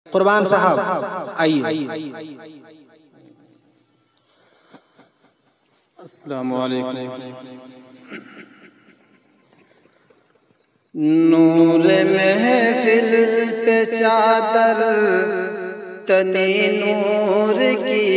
قربان صاحب آئیے۔ السلام علیکم۔ نور محفل پہ چادر تنی نور کی،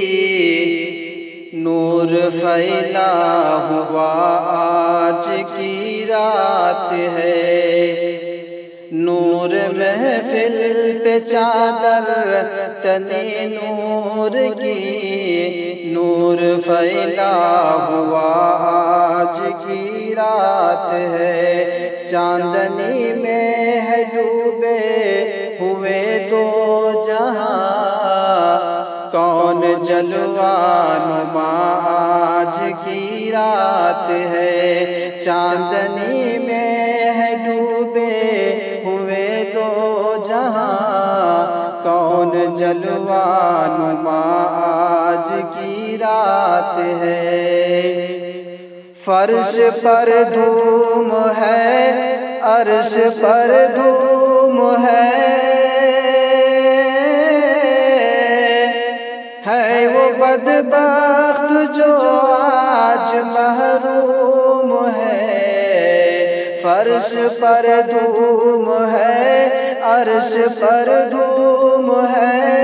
نور پھیلا ہوا آج کی رات ہے۔ نور محفل پہ چادر تنی نور کی، نور پھیلا ہوا آج کی رات ہے۔ چاندنی میں ہے ڈوبے ہوئے دو جہاں، کون جلوہ نما آج کی رات ہے۔ چاندنی میں ہے ڈوبے ہوئے دو جہاں، کون جلوہ نما آج کی رات ہے۔ فرش پر دھوم ہے، عرش پر دھوم ہے وہ بدبخت جو آج محروم ہے۔ فرش پر دھوم ہے، عرش پر دھوم ہے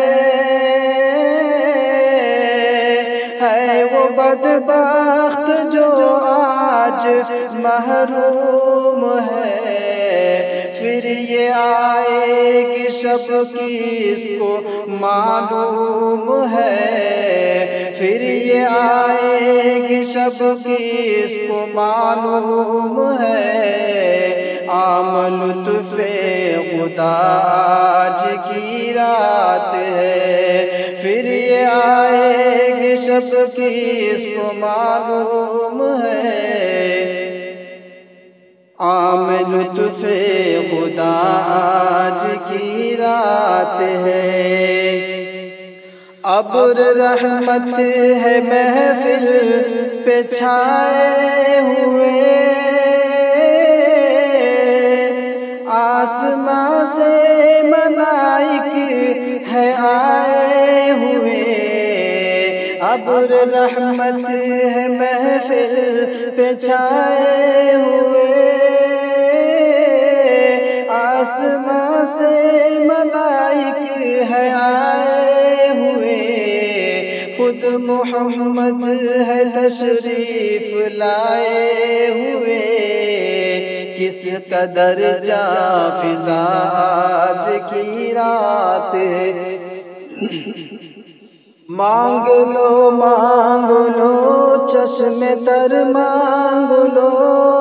وہ بدبخت جو آج محروم ہے۔ پھر یہ آئے گی شب کس کو معلوم ہے، پھر یہ آئے گی شب کس کو معلوم ہے۔ عام لطف خدا آج کی رات ہے، پھر یہ آئے گی شب کس کو معلوم ہے۔ عام لطف خدا آج کی رات ہے۔ ابر رحمت ہے محفل پہ چھائے ہوئے، آسمان سے ملائک ہے آئے ہوئے۔ ابر رحمت ہے محفل پہ چھائے ہوئے، آسمان سے ملائک ہے آئے ہوئے۔ خود محمد ہے تشریف لائے ہوئے، کس قدر جاں فضا آج کی رات ہے۔ مانگ لو چشم تر مانگ لو،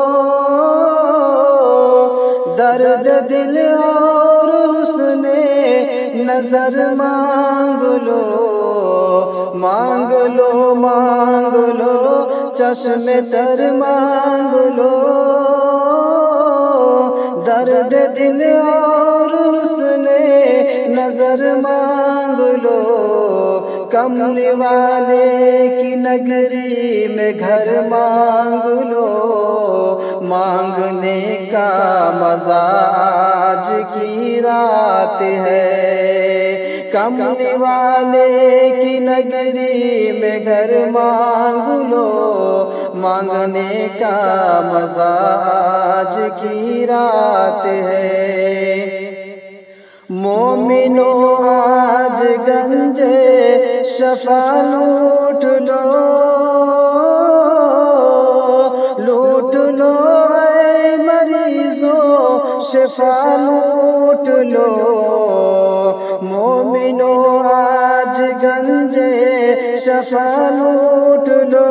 درد دل اور حسن نظر مانگ لو۔ مانگ لو چشم تر مانگ لو، درد دل اور حسن نظر مانگ لو۔ کملی والے کی نگری میں گھر مانگ لو، مانگنے کا مزہ آج کی رات ہے۔ کملی والے کی نگری میں گھر مانگ لو، مانگنے کا مزہ آج کی رات ہے۔ مومنو آج گنج شفا لوٹ لو، لوٹ لو اے مریضوں شفا لوٹ لو۔ مومنو آج گنج شفا لوٹ لو،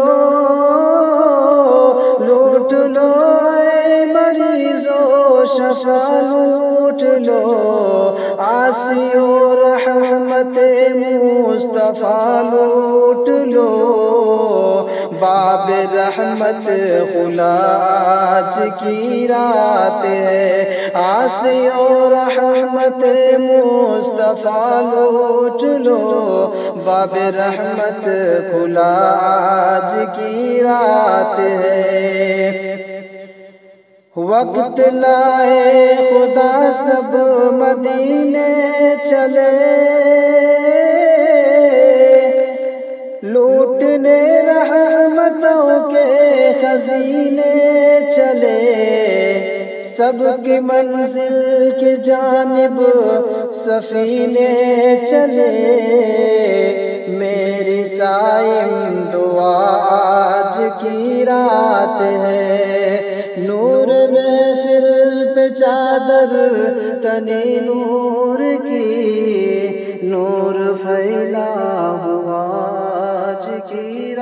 لوٹ لو اے مریضوں شفا لوٹ لو۔ عاصیو رحمت مصطفیٰ لوٹ لو، باب رحمت خلا آج کی رات ہے۔ عاصیو رحمت مصطفیٰ لوٹ لو، باب رحمت کھلا آج کی رات ہے۔ وقت لائے خدا سب مدینے چلے، لوٹنے رحمتوں کے خزینے چلے، سب کی منزل کی جانب سفینے چلے۔ میری صائم دعا آج کی رات ہے، نور محفل پہ چادر تنی نور کی، نور پھیلا ہوا آج کی